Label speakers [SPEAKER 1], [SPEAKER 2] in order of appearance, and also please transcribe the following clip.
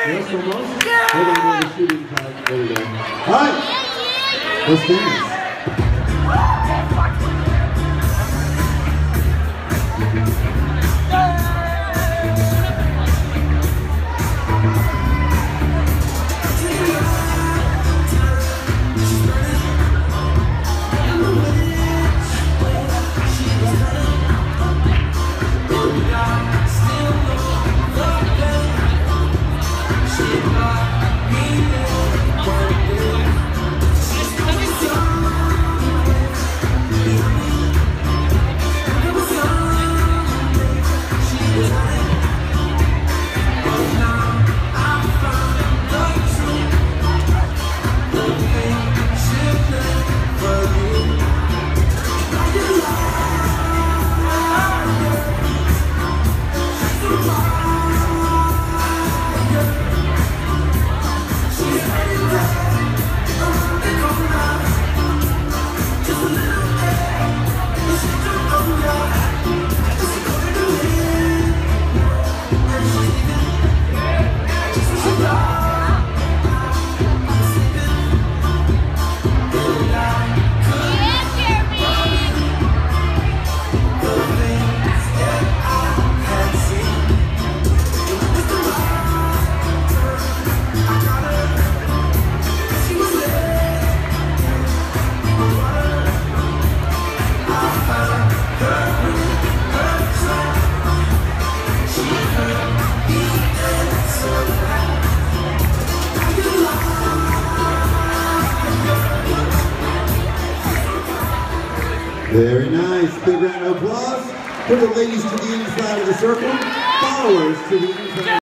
[SPEAKER 1] Yes, almost. Hold on, we're shooting time. There we go. All right. Let's dance. Very nice. Big round of applause for the ladies to the inside of the circle, followers to the inside.